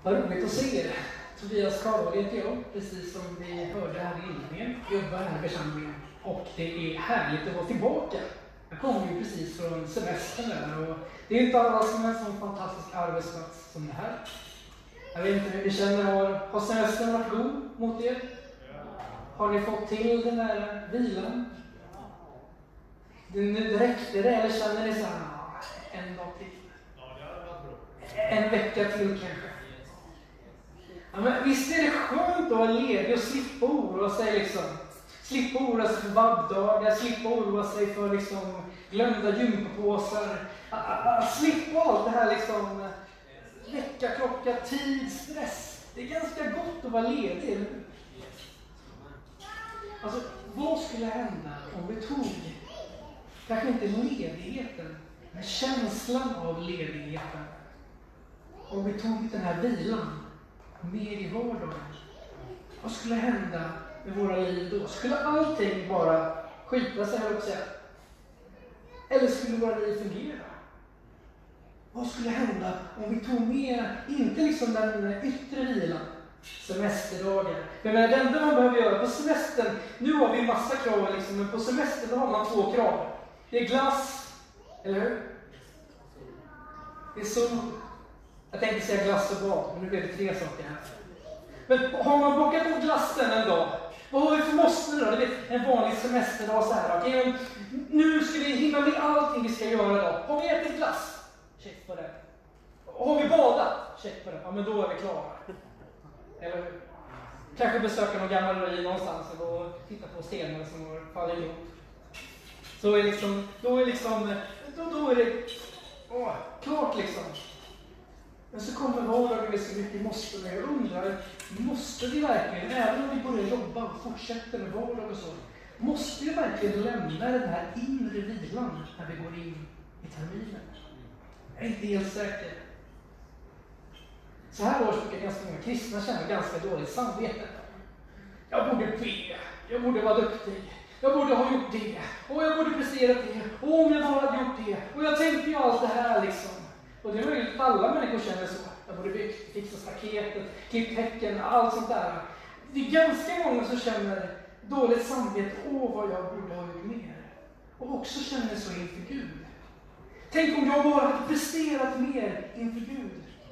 Vad roligt att se er. Tobias Karlberg heter jag, precis som vi hörde här i inledningen. Jag jobbar här i församlingen och det är härligt att vara tillbaka. Jag kommer ju precis från semestern där och det är inte alla som är en sån fantastisk arbetsplats som det här. Jag vet inte hur ni känner, har semestern varit god mot er? Har ni fått till den där vilan? Det räckte det eller känner ni så här, en dag till? En vecka till kanske? Ja, men visst är det skönt att vara ledig och slippa oroa sig liksom. Slippa oroa sig för vabbdagar, slippa oroa sig för liksom glömda gympapåsar. Slippa allt det här liksom väckarklocka, tid, stress. Det är ganska gott att vara ledig, eller hur? Alltså, vad skulle hända om vi tog, kanske inte ledigheten, men känslan av ledigheten. Om vi tog den här vilan mer i vardagen. Vad skulle hända med våra liv då? Skulle allting bara skita sig, här också? Eller skulle våra liv fungera? Vad skulle hända om vi tog med, inte liksom den yttre vilan, semesterdagar. Men det enda man behöver göra på semestern, nu har vi massa krav liksom, men på semestern har man 2 krav. Det är glass, eller hur? Det är sol. Jag tänkte säga glass och bad, men nu blev det 3 saker här. Men har man bockat på glassen en dag, vad har vi för måste då? Det är en vanlig semesterdag så här. Okej, nu ska vi hinna med allting vi ska göra idag. Har vi ätit glass? Check på det. Har vi badat? Check på det. Ja, men då är vi klara. Eller hur? Kanske besöka någon gammal ruin någonstans och titta på stenar som har fallit ihop. Så är liksom, då är det klart liksom. Men så kommer vardagen med så mycket måste. Men jag undrar, måste vi verkligen, även om vi börjar jobba och fortsätter med vardag och så, måste vi verkligen lämna den här inre vilan när vi går in i terminen? Jag är inte helt säker. Så här års brukar ganska många kristna känna ganska dåligt samvete. Jag borde be, jag borde vara duktig, jag borde ha gjort det, och jag borde prestera det, och om jag bara hade gjort det, och jag tänkte ju allt det här liksom. Och det är möjligt att alla människor känner så. Jag borde fixa staketet, klippt häcken, allt sånt där. Det är ganska många som känner dåligt samvete, vad jag borde ha gjort mer. Och också känner så inför Gud. Tänk om jag bara hade presterat mer inför Gud.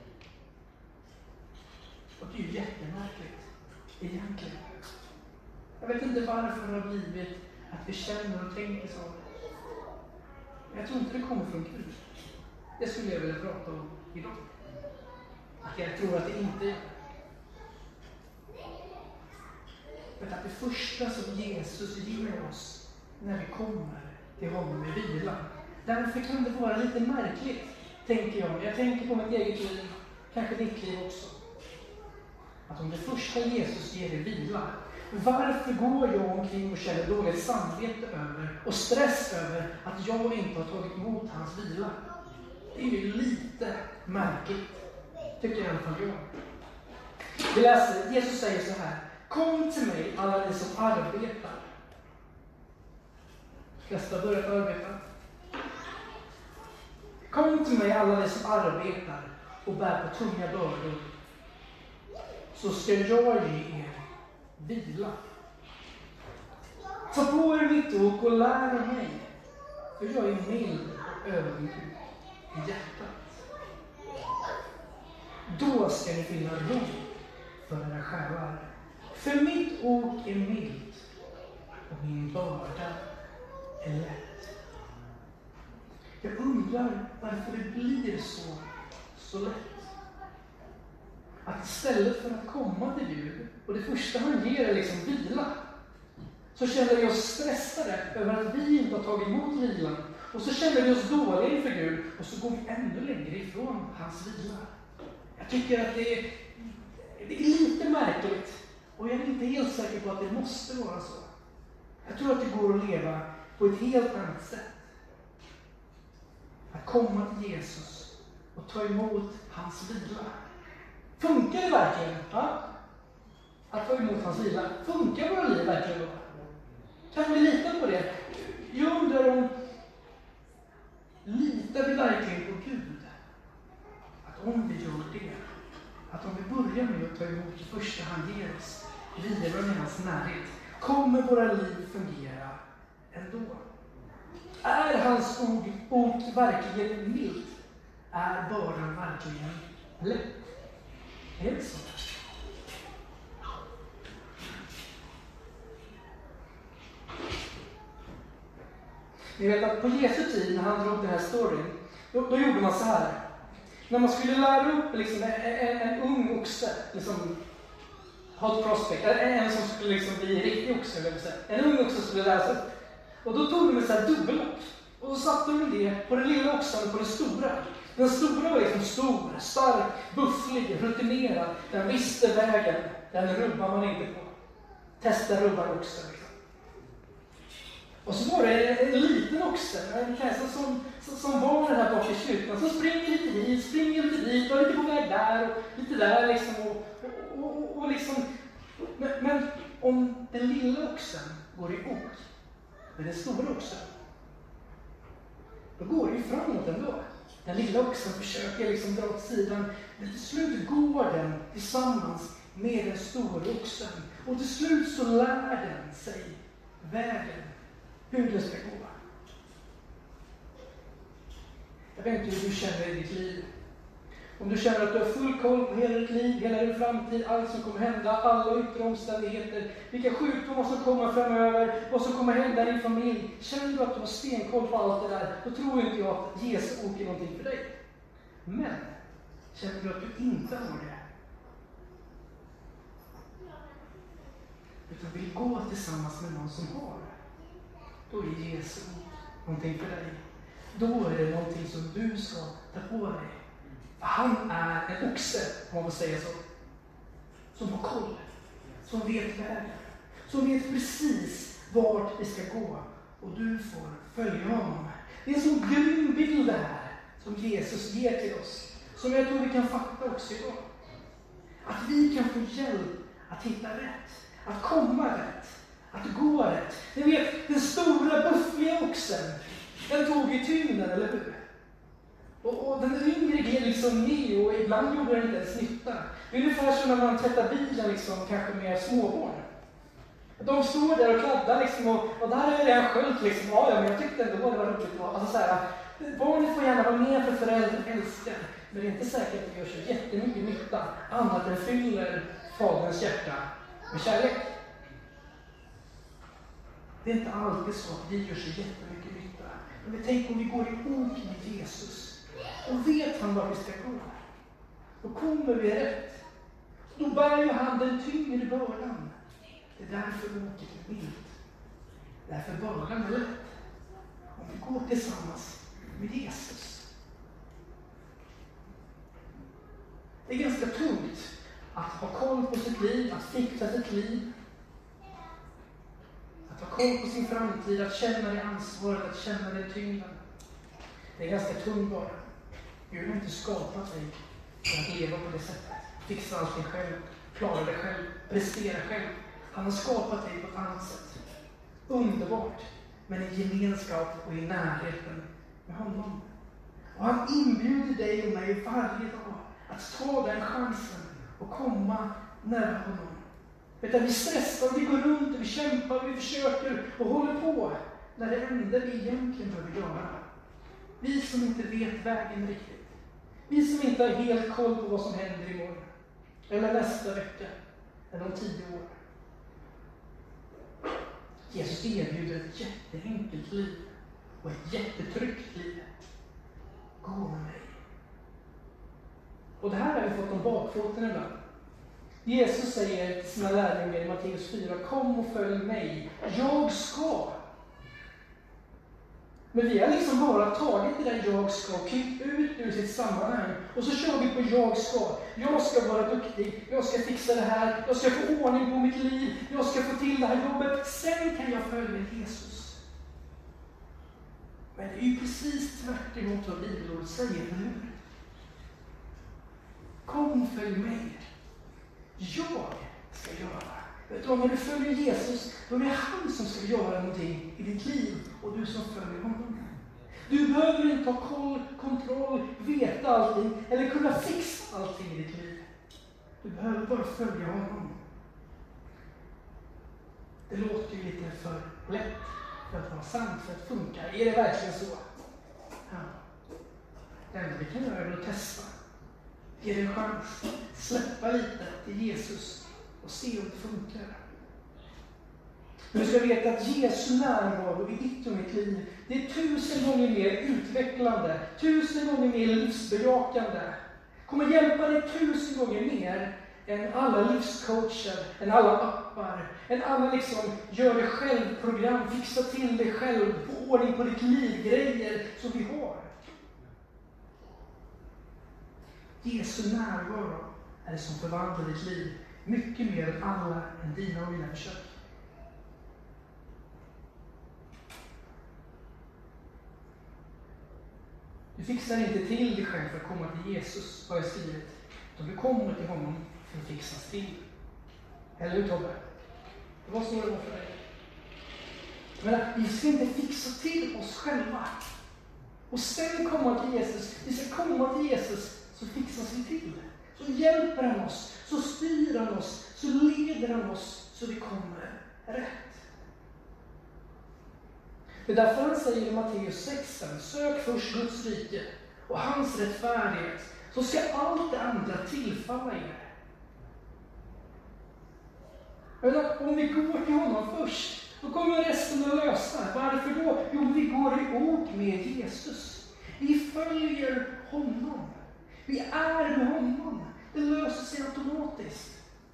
Och det är ju jättemärkligt, egentligen. Jag vet inte varför det har blivit att vi känner och tänker så. Jag tror inte det kommer från Gud. Det skulle jag vilja prata om idag. Att jag tror att det inte är. Men att det första som Jesus ger oss när vi kommer till honom är vila. Därför kan det vara lite märkligt, tänker jag. Jag tänker på mitt eget liv, kanske ditt liv också. Att om det första Jesus ger är vila, varför går jag omkring och känner dåligt samvete över och stress över att jag inte har tagit emot hans vila? Det är ju lite märkligt, tycker jag i alla fall jag. Vi läser, Jesus säger så här: kom till mig alla ni som arbetar. Flesta börjat arbeta. Kom till mig alla ni som arbetar och bär på tunga bördor, så ska jag ge er vila. Ta på er mitt ok och lär av mig, för jag är mild och ödmjuk i hjärtat. Då ska ni finna ro för era själar. För mitt ok är milt och min börda är lätt. Jag undrar varför det blir så lätt. Att istället för att komma till Gud, och det första han ger är liksom vila, så känner vi oss stressade över att vi inte har tagit emot vilan. Och så känner vi oss dåliga inför Gud, och så går vi ännu längre ifrån hans vila. Jag tycker att det är lite märkligt, och jag är inte helt säker på att det måste vara så. Jag tror att det går att leva på ett helt annat sätt. Att komma till Jesus och ta emot hans vila. Funkar det verkligen? Ja? Att ta emot hans vila. Funkar våra liv verkligen då? Kan vi lita på det? Jag undrar om litar vi verkligen på Gud? Att om vi gör det, att om vi börjar med att ta emot det första han ger oss, lever med hans närhet, kommer våra liv fungera ändå. Är hans ord verkligen mild? Är bördan verkligen lätt? Är det så? Ni vet att på Jesu tid, när han drog den här storyn, då gjorde man så här. När man skulle lära upp liksom, en ung oxe, liksom, hot prospect, en som skulle liksom bli riktig oxe, en ung oxe skulle läras upp. Och då tog de ett så här dubbellock. Och så satte de det på den lilla oxen och på den stora. Den stora var liksom stor, stark, bufflig, rutinerad. Den visste vägen, den rubbar man inte på. Testa rubbar oxen. Liksom. Och så var det en liten oxe, som var den här bak i kyrkan, som springer lite hit, springer lite dit, och lite på väg där, och lite där liksom. Och liksom. Men om den lilla oxen går ihop med den stora oxen, då går det ju framåt ändå. Den lilla oxen försöker liksom dra åt sidan, men till slut går den tillsammans med den stora oxen. Och till slut så lär den sig vägen, hur det ska gå. Jag vet inte hur du känner i ditt liv. Om du känner att du har full koll på hela ditt liv, hela din framtid, allt som kommer hända, alla yttre omständigheter, vilka sjukdomar som kommer framöver, vad som kommer hända i din familj. Känner du att du har stenkoll på allt det där, då tror inte jag att Jesu ord är någonting för dig. Men känner du att du inte har det, utan vill gå tillsammans med någon som har det, då är Jesu ord någonting för dig. Då är det någonting som du ska ta på dig. Han är en oxe, om man får säga så. Som har koll. Som vet vägen. Som vet precis vart det ska gå. Och du får följa honom. Det är en sån grym bild det här som Jesus ger till oss. Som jag tror vi kan fatta också idag. Att vi kan få hjälp att hitta rätt. Att komma rätt. Att gå rätt. Ni vet, den stora buffliga oxen, den tog ju tyngden, eller hur? Och den yngre gled liksom med, och ibland gjorde den inte ens nytta. Det är ungefär som när man tvättar bilen liksom, kanske med småbarn. De står där och kladdar liksom, och där är det en sköld liksom. Ja, men jag tyckte ändå det var roligt. Alltså så här, barnet får gärna vara med för föräldrar älskar. Men det är inte säkert att det gör så jättemycket nytta, annat än fyller faderns hjärta med kärlek. Det är inte alltid så att vi gör så jättemycket nytta. Men tänk om vi går ihop med Jesus. Och vet han var vi ska gå. Då kommer vi rätt. Då bär ju han den tyngre bördan. Det är därför åket är milt. Därför bördan är lätt. Om vi går tillsammans med Jesus. Det är ganska tungt att ha koll på sitt liv, att fixa sitt liv. Att ha koll på sin framtid, att känna det ansvaret, att känna det tyngden. Det är ganska tungt bara. Gud har inte skapat dig för att leva på det sättet. Fixa allting själv, klara det själv, prestera själv. Han har skapat dig på ett annat sätt. Underbart, men i gemenskap och i närheten med honom. Och han inbjuder dig och mig varje dag att ta den chansen och komma nära honom. Vet du, vi stressar, vi går runt och vi kämpar, vi försöker och håller på. När det enda vi egentligen behöver göra. Vi som inte vet vägen riktigt. Vi som inte har helt koll på vad som händer imorgon. Eller nästa vecka. Eller om 10 år. Jesus erbjuder ett jätteenkelt liv. Och ett jättetryggt liv. Gå med mig. Och det här har vi fått om bakfoten ibland. Jesus säger till sina lärjungar i Matteus 4. Kom och följ mig. Jag ska. Men vi har liksom bara tagit det där jag ska och klippt ut ur sitt sammanhang. Och så kör vi på jag ska. Jag ska vara duktig. Jag ska fixa det här. Jag ska få ordning på mitt liv. Jag ska få till det här jobbet. Sen kan jag följa Jesus. Men det är ju precis tvärt emot vad Bibelordet säger nu. Kom följ mig. Jag ska göra. Vet du, när du följer Jesus, då är det han som ska göra någonting i ditt liv och du som följer honom. Du behöver inte ha kontroll, veta allting eller kunna fixa allting i ditt liv. Du behöver bara följa honom. Det låter ju lite för lätt för att vara sant, för att funka. Är det verkligen så? Ja. Det enda vi kan göra är att testa. Ge det en chans. Släppa lite till Jesus och se om det funkar. Men du ska veta att Jesu närvaro i ditt och mitt liv, det är 1000 gånger mer utvecklande, 1000 gånger mer livsbejakande. Kommer hjälpa dig 1000 gånger mer än alla livscoacher, än alla appar, än alla gör det själv-program, fixa till dig själv, få ordning på ditt liv, grejer som vi har. Jesu närvaro är det som förvandlar ditt liv mycket mer än alla än dina och mina försök. Du fixar inte till dig själv för att komma till Jesus, har jag skrivit. Utan du kommer till honom för att fixas till. Eller hur, Tobbe? Det var så det var för dig. Men vi ska inte fixa till oss själva. Och sen komma till Jesus. Vi ska komma till Jesus, så fixas vi till. Så hjälper han oss, så styr han oss, så leder han oss så vi kommer rätt. Det är därför han säger i Matteus 6: sök först Guds rike och hans rättfärdighet, så ska allt det andra tillfalla er. Om vi går till honom först, då kommer resten att lösa. Varför då? Jo, vi går ihop med Jesus. Vi följer honom. Vi är med honom. Det löser sig automatiskt.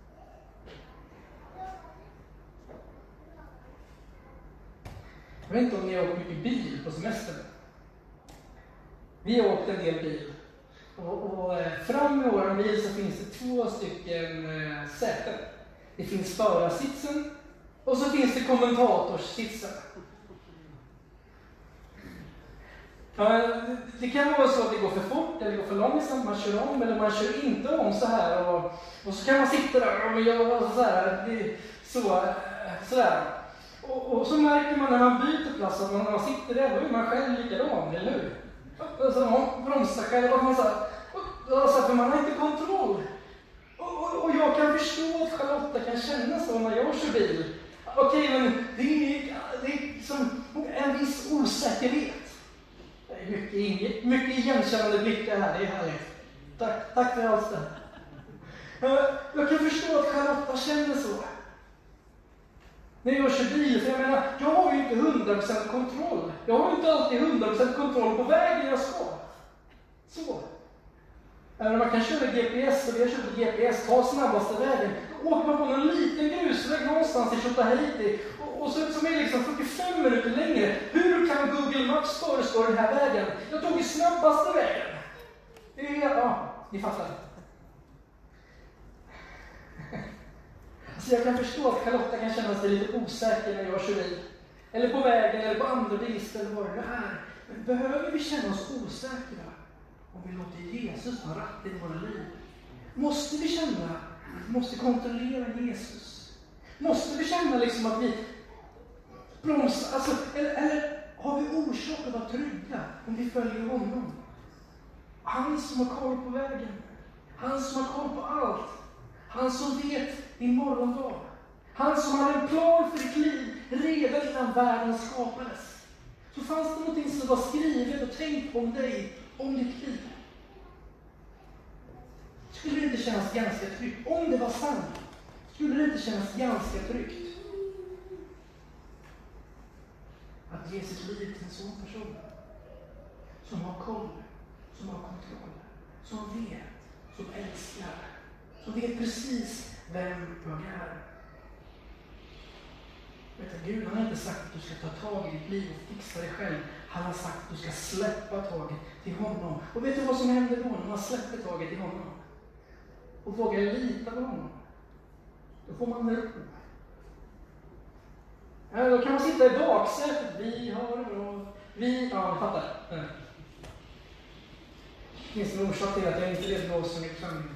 Jag vet inte om ni har åkt mycket bil på semestern. Vi har åkt en del bil. Och fram i vår bil så finns det 2 stycken säten. Det finns förarsitsen och så finns det kommentatorssitsen. Det kan vara så att det går för fort eller går för långsamt, man kör om eller man kör inte om så här. Och så kan man sitta där och göra så här. Sådär. Och så märker man när man byter plats att när man sitter där, då är man själv likadan, eller hur? Alltså man bromsar själv och man för man har inte kontroll. Och jag kan förstå att Charlotta kan känna så när jag kör bil. Okej, men det är som en viss osäkerhet. Det är mycket igenkännande blickar här, det är härligt. Tack för allt det. Jag kan förstå att Charlotta känner så. När jag kör bil, för jag har ju inte 100% kontroll. Jag har ju inte alltid 100% kontroll på vägen jag ska. Så. Även man kan köra GPS, och vi har kört GPS, ta snabbaste vägen. Då åker man på en liten grusväg någonstans i Tjotahejti. Och så som är 45 minuter längre. Hur kan Google Maps föreslå den här vägen? Jag tog ju snabbaste vägen. Ja, ni fattar. Så jag kan förstå att Charlotta kan känna sig lite osäker när jag kör bil. Eller på vägen, eller på andra bilister, eller vad det är. Men behöver vi känna oss osäkra om vi låter Jesus ha ratt i våra liv? Måste vi känna att vi måste kontrollera Jesus? Måste vi känna att vi bromsar? Eller har vi orsak att vara trygga om vi följer honom? Han som har koll på vägen. Han som har koll på allt. Han som vet din morgondag. Han som hade en plan för ditt liv redan innan världen skapades. Så fanns det någonting som var skrivet och tänkt om dig, om ditt liv. Skulle det inte kännas ganska tryggt? Om det var sant, skulle det inte kännas ganska tryggt att ge sitt liv till en sån person som har koll, som har kontroll, som vet, som älskar, som vet precis vem jag är. Gud, han har inte sagt att du ska ta tag i ditt liv och fixa dig själv. Han har sagt att du ska släppa taget till honom. Och vet du vad som händer då när man släpper taget till honom? Och vågar lita på honom. Då får man ro. Ja, då kan man sitta i baksätet. Vi har det bra. Ja, ni fattar. Det finns en orsak till att jag inte vet vad som är församlingen.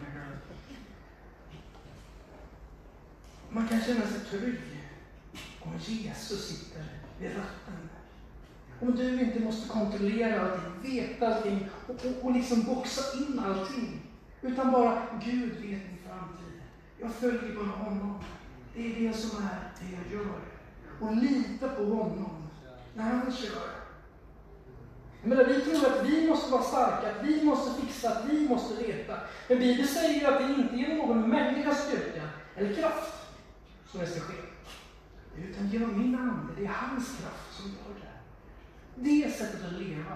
Man kan känna sig trygg om Jesus sitter vid ratten. Om du inte måste kontrollera allting, veta allting och boxa in allting. Utan bara, Gud vet min framtid. Jag följer bara honom. Det är det som är det jag gör. Och lita på honom när han kör. Men vi tror att vi måste vara starka, att vi måste fixa, att vi måste veta. Men Bibeln säger att det inte är någon människas styrka eller kraft som det ska ske. Utan genom min ande, det är hans kraft som gör det. Det är sättet att leva.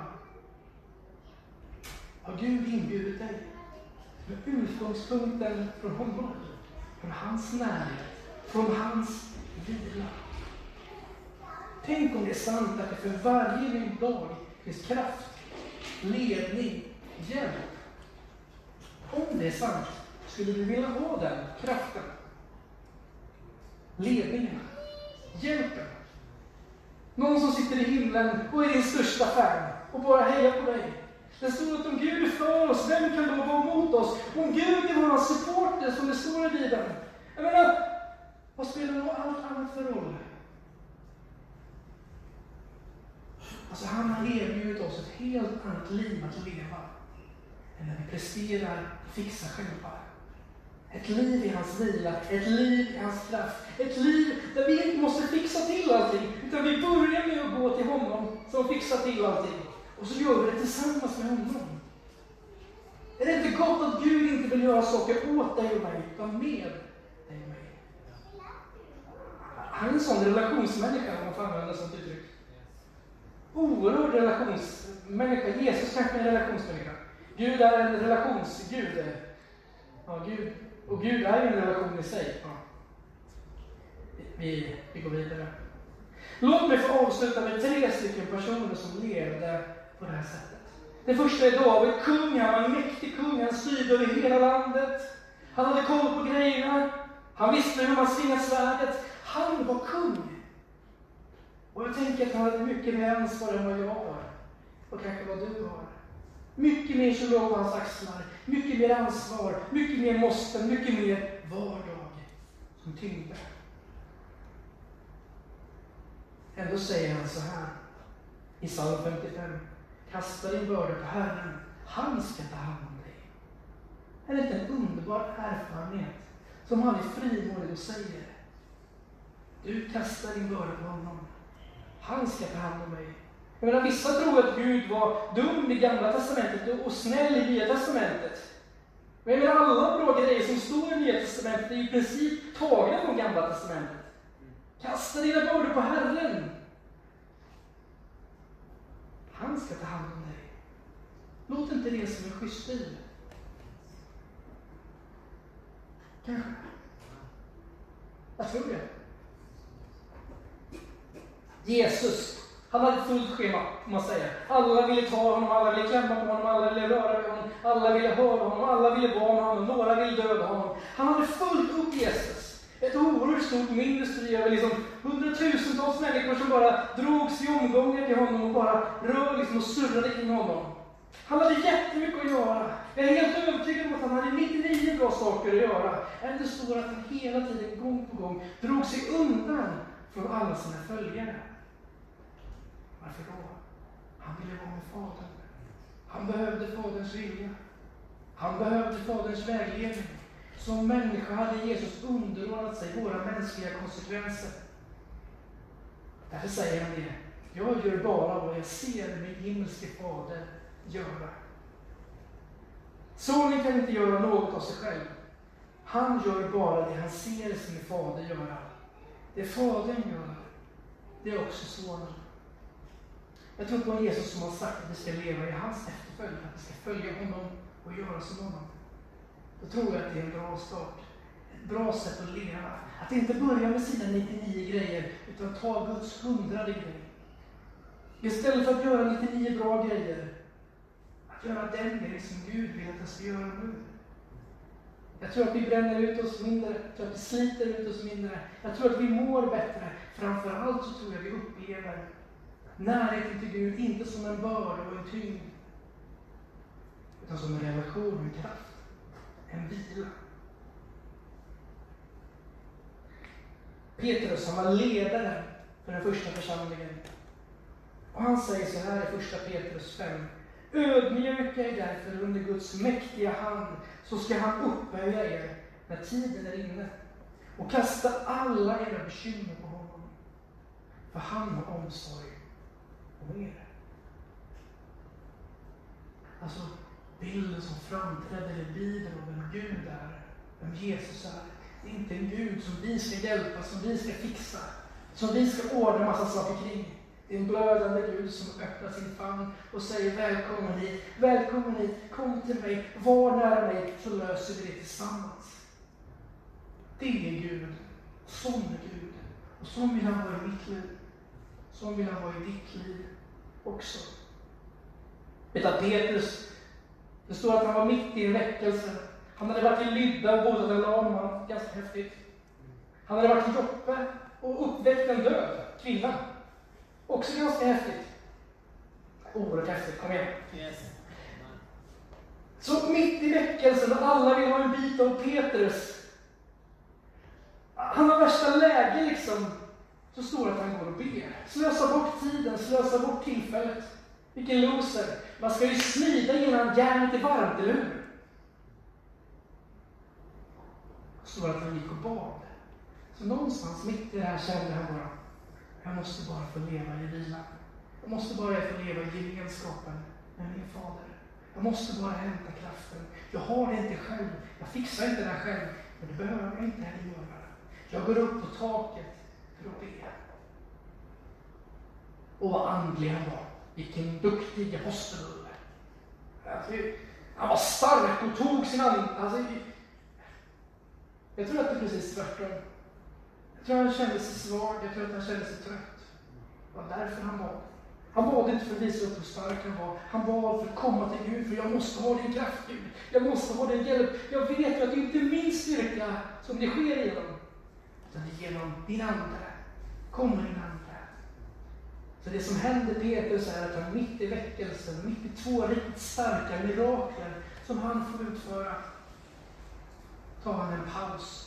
Har Gud inbjudit dig? Med utgångspunkten från honom, från hans närhet, från hans vila. Tänk om det är sant att det för varje ny dag finns kraft, ledning, hjälp. Om det är sant, skulle du vilja ha den kraften, ledningen, hjälpen. Någon som sitter i himlen och är din största fan och bara hejar på dig. Det står att om Gud är för oss, vem kan då vara emot oss? Om Gud är våra supporter, som det står i Bibeln. Jag menar, vad spelar då allt annat för roll? Alltså han har erbjudit oss ett helt annat liv att leva än när vi presterar och fixar själva. Ett liv i hans vila, ett liv i hans kraft. Ett liv där vi inte måste fixa till allting, utan vi börjar med att gå till honom som fixar till allting. Och så gör vi det tillsammans med honom. Är det inte gott att Gud inte vill göra saker åt dig och mig, utan med dig och mig? Han är en sån relationsmänniska, om man får använda sånt uttryck. Oerhörd relationsmänniska. Jesus kanske är en relationsmänniska. Gud är en relationsgud. Ja, Gud. Och Gud är ju en relation i sig. Ja. Vi går vidare. Låt mig få avsluta med 3 stycken personer som levde på det här sättet. Den första är David, kung. Han var en mäktig kung. Han styrde över hela landet. Han hade koll på grejerna. Han visste hur man svingar svärdet. Han var kung. Och jag tänker att han hade mycket mer ansvar än vad jag har. Och kanske vad du har. Mycket mer som låg på hans axlar. Mycket mer ansvar. Mycket mer måste. Mycket mer vardag som tyngde. Ändå säger han så här i psalm 55. Kasta din börda på Herren. Han ska ta hand om dig. Är det inte en underbar erfarenhet som han är frimodig och säger? Du kastar din börda på honom. Han ska ta hand om mig. Jag menar, vissa tror att Gud var dum i Gamla testamentet och snäll i Nya testamentet. Men jag menar, alla bra grejer som står i Nya testamentet är i princip tagna från Gamla testamentet. Kasta dina bördor på Herren. Han ska ta hand om dig. Låt inte det som en schysst stil. Kanske. Jag tror det. Jesus, han hade ett fullt schema, får man säga. Alla ville ta honom, alla ville klämma på honom, alla ville röra vid honom, alla ville höra honom, alla ville vara med honom, några ville döda honom. Han hade fullt upp Jesus. Ett oerhört stort industri över liksom 100,000-tals människor som bara drogs i omgångar till honom och bara rör liksom och surrade kring honom. Han hade jättemycket att göra. Jag är helt övertygad om att han hade 99 bra saker att göra. Det står att han hela tiden, gång på gång, drog sig undan från alla sina följare. Varför då? Han ville vara med Fadern. Han behövde Faderns vilja. Han behövde Faderns vägledning. Som människa hade Jesus underordnat sig våra mänskliga konsekvenser. Därför säger han det. Jag gör bara vad jag ser min himmelske Fader göra. Sonen kan inte göra något av sig själv. Han gör bara det han ser sin Fader göra. Det Fadern gör, det är också Sonen. Jag tror på en Jesus som har sagt att vi ska leva i hans efterföljd, att vi ska följa honom och göra som honom. Då tror jag att det är en bra start. Ett bra sätt att leva. Att inte börja med sina 99 grejer, utan ta Guds 100 grejer. Istället för att göra 99 bra grejer, att göra den grej som Gud vill att jag ska göra nu. Jag tror att vi bränner ut oss mindre. Jag tror att vi sliter ut oss mindre. Jag tror att vi mår bättre. Framförallt så tror jag vi upplever närheten till Gud inte som en börda och en tyngd, utan som en relation, en kraft, en vila. Petrus, han var ledare för den första församlingen. Och han säger så här i första Petrus 5. Ödmjuka er därför under Guds mäktiga hand, så ska han upphöja er när tiden är inne. Och kasta alla era bekymmer på honom, för han har omsorg om er. Alltså, bilden som framträder i Bibeln av vem Gud är, vem Jesus är. Det är inte en Gud som vi ska hjälpa, som vi ska fixa, som vi ska ordna massa saker kring. Det är en blödande Gud som öppnar sin famn och säger välkommen hit, kom till mig, var nära mig, så löser vi det tillsammans. Det är Gud, sån är Gud. Och så vill han vara i mitt liv, så vill han vara i ditt liv också. Vet att Petrus, det står att han var mitt i en väckelse. Han hade varit i Lydda och botat en lam man, ganska häftigt. Han hade varit i Joppe och uppväckt en död kvinna. Också ganska häftigt. Oerhört häftigt, kom igen. Yes. Så mitt i väckelsen, och alla vill ha en bit av Petrus. Han har värsta läge liksom. Så står det att han går och ber. Slösa bort tiden, slösa bort tillfället. Vilken loser. Man ska ju smida innan järnet är varmt, eller hur? Så står det att han gick och bad. Så någonstans mitt i det här kände han bara, jag måste bara få leva i vila. Jag måste bara få leva i gemenskapen med min fader. Jag måste bara hämta kraften. Jag har det inte själv. Jag fixar inte det här själv. Men det behöver jag inte heller göra. Jag går upp på taket för att be. Och vad andlig han var. Vilken duktig apostel. Han var stark och tog sin andning. Jag tror att det är precis tvärtom. Jag tror att han kände sig svag. Jag tror att han kände sig trött. Det var därför han bad. Han bad inte för att visa upp hur stark han var. Han bad för att komma till Gud. För jag måste ha din kraft, Gud. Jag måste ha din hjälp. Jag vet ju att det inte är min styrka som det sker genom. Utan det är genom din ande. Kommer din ande. Så det som händer Petrus är att han mitt i väckelsen, mitt i 2 riktigt starka mirakler som han får utföra, tar han en paus.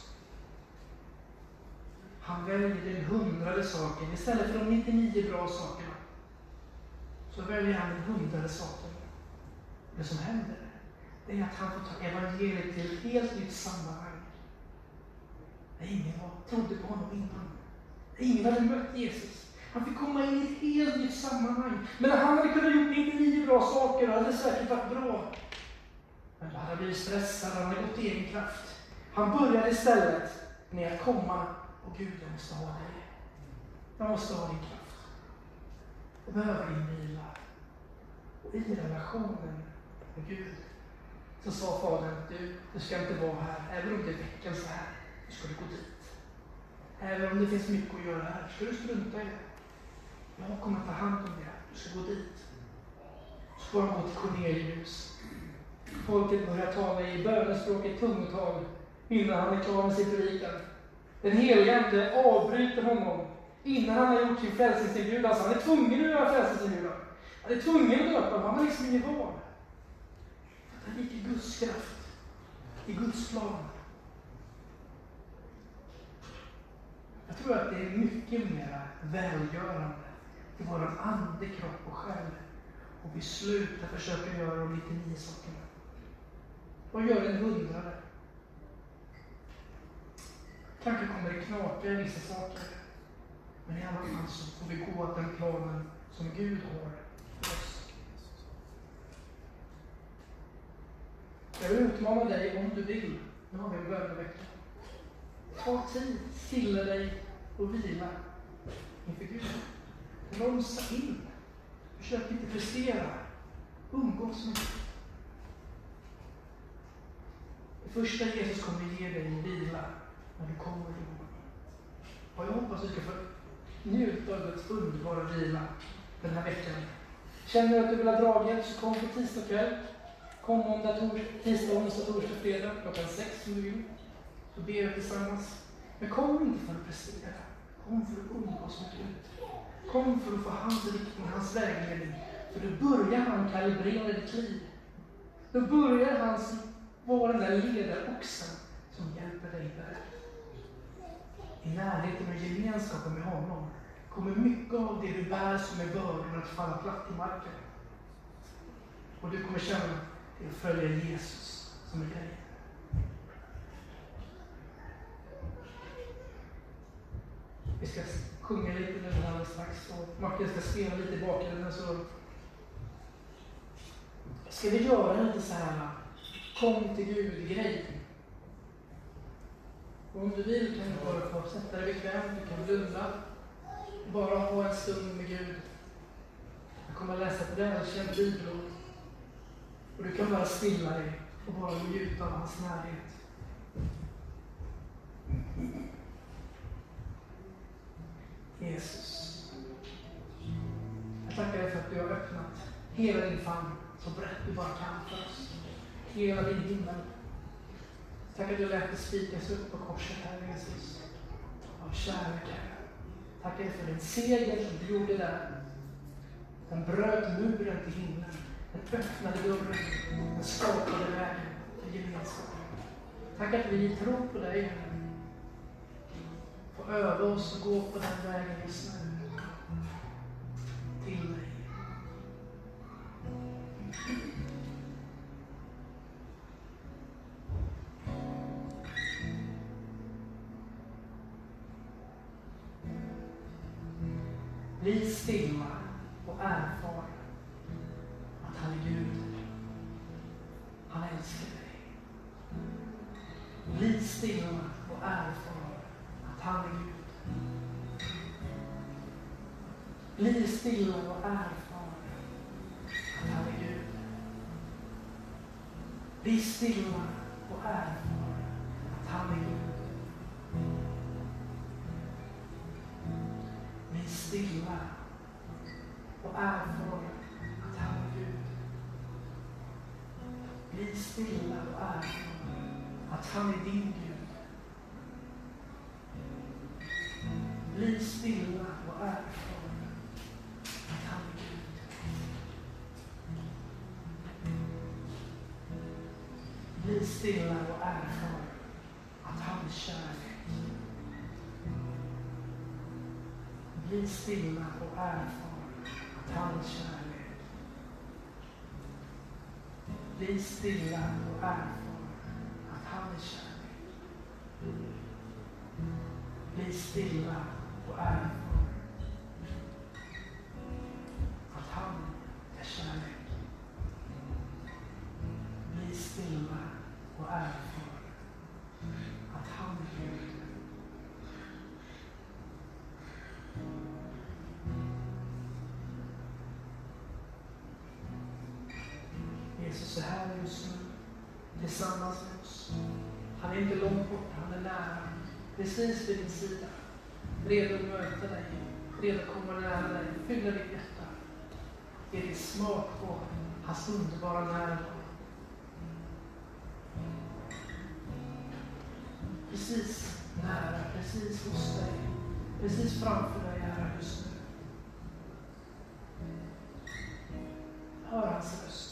Han väljer den 100:e saken istället för de 99 bra sakerna. Så väljer han den 100:e saken. Det som händer är att han får ta evangeliet till ett helt nytt sammanhang. Ingen trodde på honom innan. Ingen hade mött Jesus. Han fick komma in i ett helt nytt sammanhang. Men när han hade kunnat gjort 99 bra saker hade det säkert varit bra. Men då hade han blivit stressad, han hade gått i egen kraft. Han började istället med att komma och Gud, jag måste ha dig. Jag måste ha din kraft. Jag behöver din vila. Och i relationen med Gud så sa fadern, du ska inte vara här. Även om det är väckelse här, så ska du gå dit. Även om det finns mycket att göra här, ska du strunta i det. Jag kommer ta hand om det. Du ska gå dit. Så får han gå till Cornelius. Folket börjar tala i bönespråk, i tungotal, innan han är klar med sin predikan. Den helige Ande avbryter honom innan han har gjort sin frälsningsinbjudan. Alltså han är tvungen att göra frälsningsinbjudan. Han är tvungen att döpa. Han har liksom ingen val. För han gick i Guds kraft. I Guds plan. Jag tror att det är mycket mer välgörande till vår ande, kropp och själ. Och vi slutar försöka göra de 99 sakerna. Och gör en 100:e. Kanske kommer det knaka i vissa saker. Men i alla fall så får vi gå åt den planen som Gud har för oss. Jag vill utmana dig om du vill. Nu har vi en bönevecka. Ta tid, stilla dig och vila inför Gud. Bromsa in. Försök inte prestera. Umgås med Gud. Det första Jesus kommer ge dig en vila när du kommer till honom. Och jag hoppas att du ska få njuta av Guds underbara vila den här veckan. Känner du att du vill ha draghjälp så kom på tisdag kväll. Kom måndag, tisdag, onsdag, torsdag, fredag klockan 6 om du vill. Så ber vi tillsammans. Men kom inte för att prestera. Kom för att umgås med Gud. Kom för att få hans riktning, hans vägledning. För då börjar han kalibrera ditt liv. Då börjar han vara den där ledaroxen som hjälper dig där. I närheten och gemenskapen med honom kommer mycket av det du bär som är bördan att falla platt i marken. Och du kommer känna att jag följer Jesus som är grejen. Vi ska sjunga lite nu alldeles strax och Martin ska spela lite i bakgrunden, så ska vi göra lite så här kom till Gud-grej. Och om du vill kan du bara få sätta dig bekvämt, du kan blunda. Bara ha en stund med Gud. Jag kommer att läsa ett välkänt bibelord. Och du kan bara stilla dig och bara njuta av hans närhet. Jesus, jag tackar dig för att du har öppnat hela din famn så brett du bara kan för oss. Hela din himmel. Tack att du lät det spikas upp på korset, här Jesus. Av kärlek, Herre. Tack dig för den seger som du gjorde där. Den bröt muren till himlen. Den öppnade dörren. Den skapade vägen för gemenskap. Tack att vi tror på dig, Herre. Få öva oss och gå på den vägen just nu. Till dig. Bli stilla och erfar att han är Gud. Han älskar dig. Bli stilla och erfar att han är Gud. Bli stilla och erfar att han är Gud. Bli stilla och erfar att han är Gud. Bli stilla och erfar att han är Gud. Bli stilla och erfar att han är din Gud. Bli stilla och erfar att han är Gud. Bli stilla och erfar att han är kärlek. Bli stilla och erfar att han är kärlek. Bli stilla och erfar att han är kärlek. Bli stilla och erfar att han är kärlek. Bli stilla och erfar att han är Gud. Jesus är här just nu, tillsammans med oss. Han är inte långt bort, han är nära. Precis vid din sida. Redo att möta dig, redo att komma nära dig, fylla ditt hjärta. Ge dig smak på hans underbara närvaro. Precis nära, precis hos dig. Precis framför dig här just nu. Hör hans röst.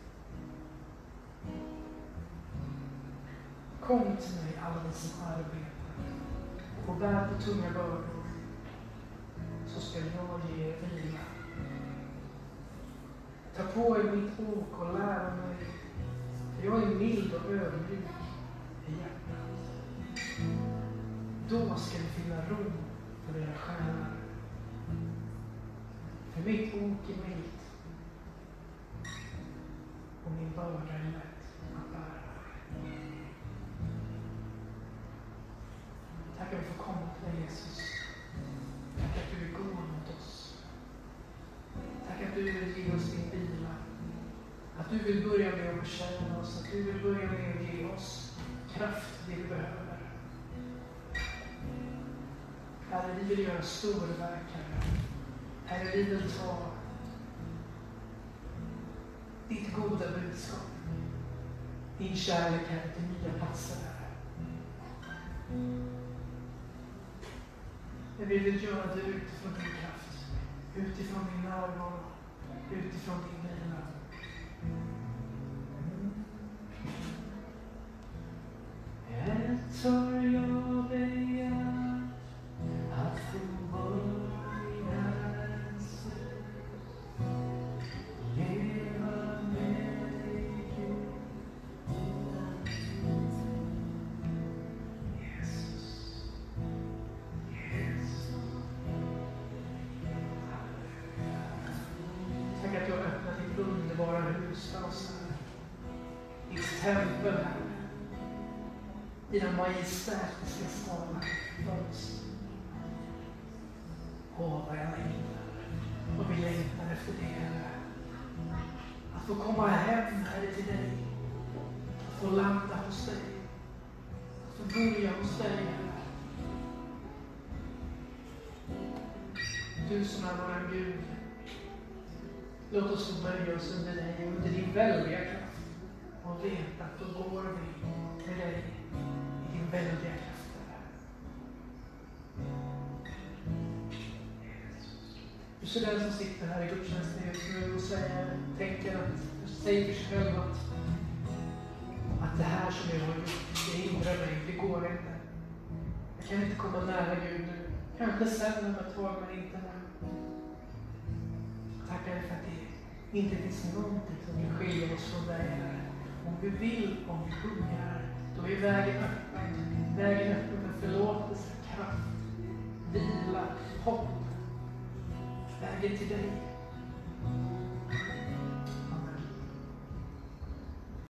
Kom till mig alla ni som arbetar och bär på tunga bördor, så ska jag ge er vila. Ta på er mitt ok och lära mig, för jag är mild och ödmjuk i hjärtat. Då ska ni finna ro för era själar. För mitt ok är milt och min börda är lätt att bära. Tack att vi får komma till dig, Jesus. Tack att du är god mot oss. Tack att du vill ge oss din vila. Att du vill börja med att betjäna oss. Att du vill börja med att ge oss kraft det vi behöver. Herre, vi vill göra storverk, Herre. Herre, vi vill ta ditt goda budskap. Din kärlek, Herre, till nya platser, Herre. Men vi vill göra det utifrån din kraft, utifrån din närvaro, utifrån din vila. Ett har jag begärt, att få börja leva med tempel, Herre. Dina majestätiska stavar för oss. Åh, vad jag längtar. Och vi längtar efter det, Herre. Att få komma hem, Herre, till dig. Att få landa hos dig. Att få börja hos dig, Herre. Du som är vår Gud. Låt oss få böja oss under dig, under din väldiga kraft. Och veta att då går vi med dig i din väldiga kraft. Du ser den som sitter här i gudstjänsten just nu och tänker att, säger för sig själv att det här som jag har gjort, det hindrar mig, det går inte. Jag kan inte komma nära Gud nu. Kanske sen om ett tag, men inte nu. Tackar dig för att det inte finns någonting som kan skilja oss från dig, Herre. Om vi vill, om vi sjunger, då är vägen öppen. Vägen öppen för förlåtelse, kraft, vila, hopp. Vägen till dig.